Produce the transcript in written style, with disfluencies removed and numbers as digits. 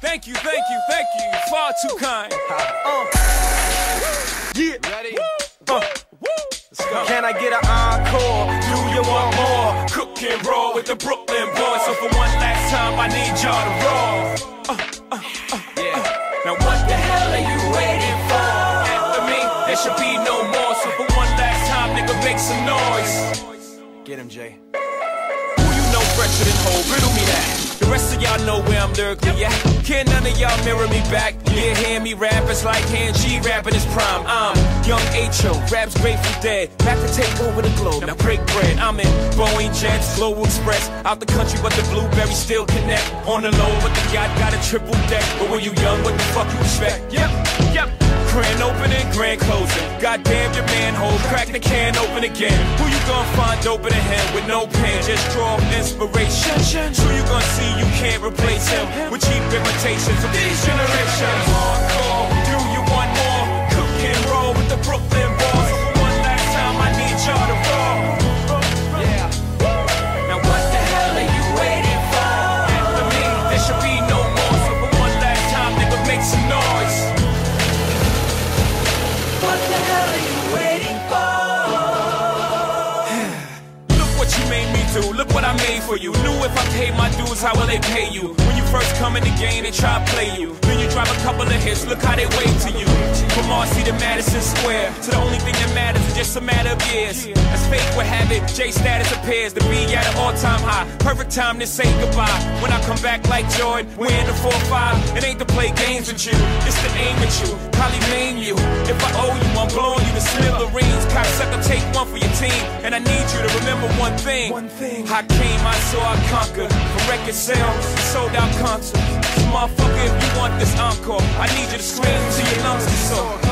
Thank you, far too kind. Yeah. Ready? Let's go. Can I get an encore? Do you want more? Cook and roll with the Brooklyn boys. So for one last time, I need y'all to roll. Now what the hell are you waiting for? After me, there should be no more. So for one last time, nigga, make some noise. Get him, Jay. Who you know fresher than Ho? Riddle me that. The rest of y'all know where I'm lyrically at. Can none of y'all mirror me back? Yeah, hear me rap, it's like hand G rapping his prime. I'm young H.O., raps Grateful Dead. Back to take over the globe, now break bread. I'm in Boeing Jets, Global Express. Out the country, but the blueberries still connect. On the low, but the yacht got a triple deck. But when you young, what the fuck you expect? Yep. Grand opening, grand closing. Goddamn your manhole, crack the can open again. Who you gonna find open a hand with no pen? Just draw inspiration. Who you gonna see you can't replace him with cheap imitations of these generations? Hardcore, do you want more? Cook and roll with the Brooklyn boys. For one last time, I need y'all to roll. Now what the hell are you waiting for? After me, there should be no more. So for one last time, nigga, make some noise. What the hell are you waiting for? Look what you made me do, look what I made for you. Knew if I paid my dues, how will they pay you? When you first come in the game, they try to play you. Then you drop a couple of hits, look how they wave to you. From Marcy to Madison Square, to the only thing that matters is just a matter of years. As fate would have it, J status appears to be at an all-time high. Perfect time to say goodbye. When I come back like Jordan, wearing the 4-5. It ain't to play games with you, it's to aim at you. Probably maim you. If I owe you, I'm blowing you to smithereens. Cocksucker, take one for your team. And I need you to remember one thing. I came, I saw, I conquered. From record sales, sold out concerts. So motherfucker, if you want this encore, I need you to scream till your lungs are sore.